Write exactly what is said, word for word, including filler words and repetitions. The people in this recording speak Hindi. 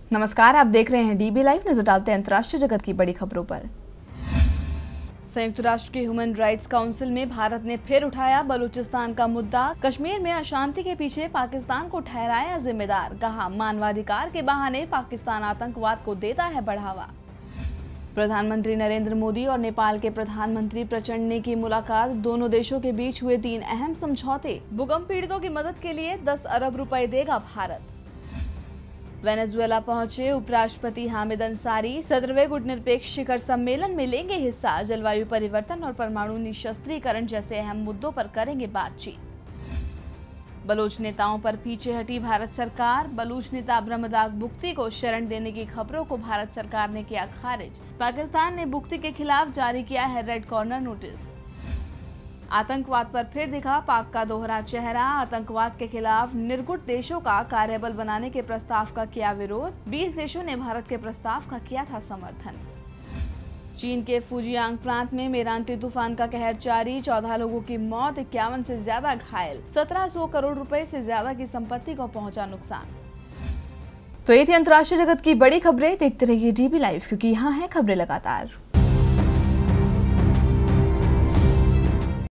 नमस्कार, आप देख रहे हैं डीबी लाइव। नजर डालते हैं अंतर्राष्ट्रीय जगत की बड़ी खबरों पर। संयुक्त राष्ट्र के ह्यूमन राइट्स काउंसिल में भारत ने फिर उठाया बलूचिस्तान का मुद्दा। कश्मीर में अशांति के पीछे पाकिस्तान को ठहराया जिम्मेदार। कहा, मानवाधिकार के बहाने पाकिस्तान आतंकवाद को देता है बढ़ावा। प्रधानमंत्री नरेंद्र मोदी और नेपाल के प्रधानमंत्री प्रचंड ने की मुलाकात। दोनों देशों के बीच हुए तीन अहम समझौते। भूकंप पीड़ितों की मदद के लिए दस अरब रुपए देगा भारत। वेनेजुएला पहुंचे उपराष्ट्रपति हामिद अंसारी। सत्रहवें गुटनिरपेक्ष शिखर सम्मेलन में लेंगे हिस्सा। जलवायु परिवर्तन और परमाणु निशस्त्रीकरण जैसे अहम मुद्दों पर करेंगे बातचीत। बलूच नेताओं पर पीछे हटी भारत सरकार। बलूच नेता ब्रह्मदाग बुक्ति को शरण देने की खबरों को भारत सरकार ने किया खारिज। पाकिस्तान ने बुक्ति के खिलाफ जारी किया है रेड कॉर्नर नोटिस। आतंकवाद पर फिर दिखा पाक का दोहरा चेहरा। आतंकवाद के खिलाफ निर्गुट देशों का कार्यबल बनाने के प्रस्ताव का किया विरोध। बीस देशों ने भारत के प्रस्ताव का किया था समर्थन। चीन के फुजियांग प्रांत में मेरांती तूफान का कहर जारी। चौदह लोगों की मौत, इक्यावन से ज्यादा घायल। सत्रह सौ करोड़ रुपए से ज्यादा की संपत्ति को पहुंचा नुकसान। तो ये थी अंतर्राष्ट्रीय जगत की बड़ी खबरें। देखते रहिए डीबी लाइव, क्योंकि यहाँ है खबरें लगातार।